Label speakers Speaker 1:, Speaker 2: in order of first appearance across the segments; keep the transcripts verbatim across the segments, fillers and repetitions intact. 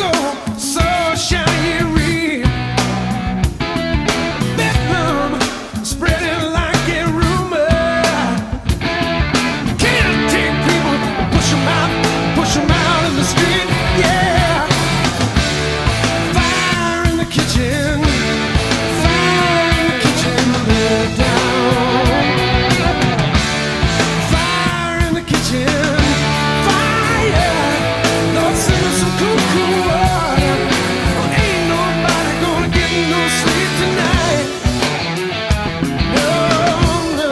Speaker 1: so, so shiny. Bedlam spreading like a rumor. Can't take people, push them out, push them out in the street, yeah. Fire in the kitchen, fire in the kitchen, they're down. Fire in the kitchen, fire, Lord, send us some cool, cool water. Oh, ain't nobody gonna get no sleep tonight. No, no.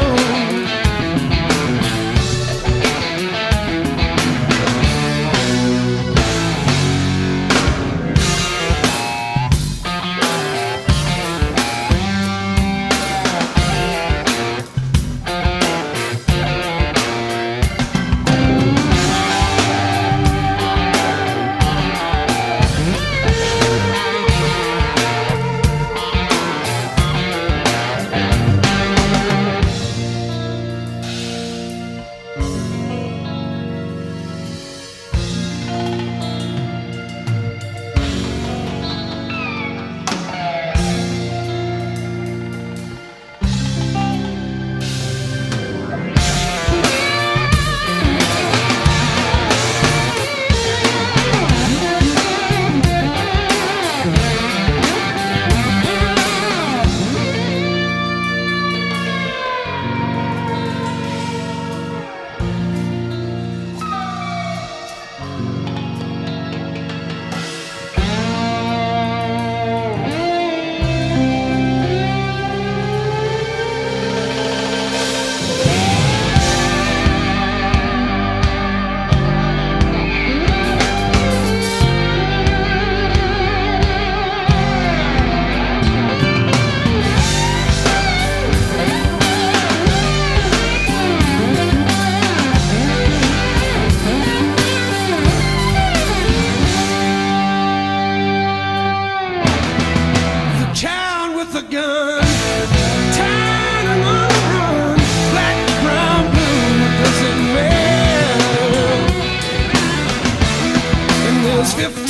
Speaker 1: With a gun, tired and on the run, black, brown, blue, it doesn't matter. And there's fifty